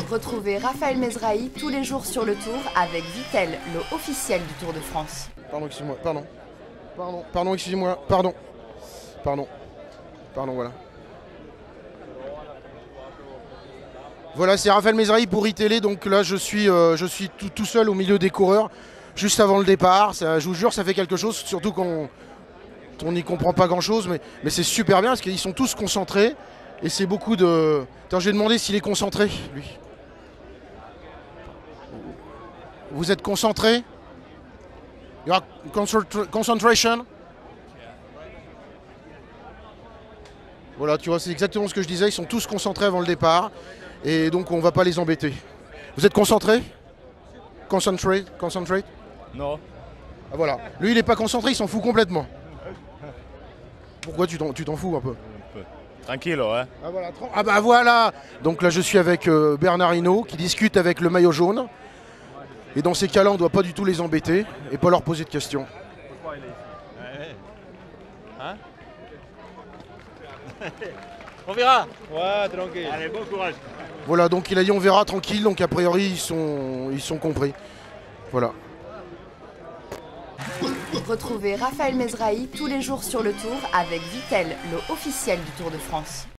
Retrouvez Raphaël Mezrahi tous les jours sur le Tour avec Vittel, le officiel du Tour de France. Pardon, excusez-moi, pardon, excusez-moi, pardon, voilà. Voilà, c'est Raphaël Mezrahi pour iTélé, donc là je suis tout seul au milieu des coureurs, juste avant le départ. Ça, je vous jure, ça fait quelque chose, surtout qu'on n'y comprend pas grand-chose, mais c'est super bien parce qu'ils sont tous concentrés et c'est beaucoup de... Attends, je vais demander s'il est concentré, lui. Vous êtes concentré? You are concentration? Voilà, tu vois, c'est exactement ce que je disais, ils sont tous concentrés avant le départ et donc on va pas les embêter. Vous êtes concentré? Concentrate? Non. Ah voilà, lui il est pas concentré, il s'en fout complètement. Pourquoi tu t'en fous un peu? Tranquille, ouais. Ah voilà, ah bah voilà. Donc là je suis avec Bernard Hinault qui discute avec le maillot jaune. Et dans ces cas-là, on ne doit pas du tout les embêter et pas leur poser de questions. Hein? On verra. Ouais, tranquille. Allez, bon courage. Voilà, donc il a dit on verra tranquille, donc a priori ils sont compris. Voilà. Retrouvez Raphaël Mezrahi tous les jours sur le Tour avec Vittel, le officiel du Tour de France.